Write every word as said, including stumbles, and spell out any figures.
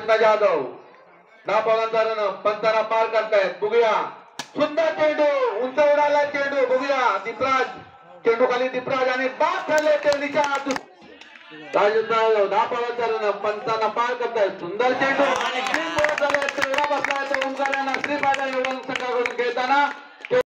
राजरत्न जाधव नापावांचा रन पंचांना पार करतायत. बघूया सुंदर चेंडू उंच उडाला चेंडू. बघूया दीपराज चेंडू खाली दीपराज आणि बाद झाले चेंडूच्या राजरत्न नापावांचा रन पंचांना पार करतायत. सुंदर चेंडू